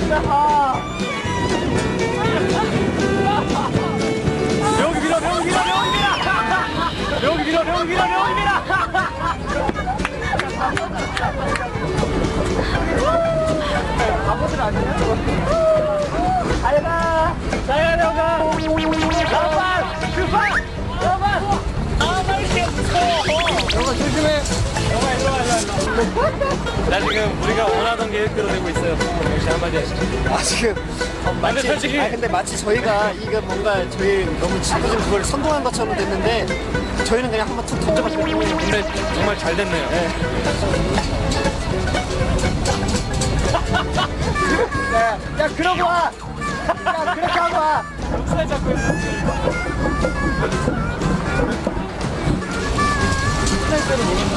여기 밀어, 여기 밀어, 여기 밀어! 여기 밀어, 여기 밀어, 여기 밀어! 바보들 아니냐? 잘 가! 잘 가려가! 나만! 그만! 나만! 나만 계속! 영아 조심해! 영아 일로 와, 일로 와. 나 지금 우리가 원하던 게 1kg 되고 있어요. 역시 한마디 하시죠. 아 지금 근데 솔직히 근데 마치 저희가 이거 뭔가 저희 너무 지금 그걸 성공한 것처럼 됐는데 저희는 그냥 한번 툭 던져봤거든요. 근데 정말 잘 됐네요. 네. 야 그러고 와. 야 그렇게 하고 와. 목살 잡고 있어. 목살 때로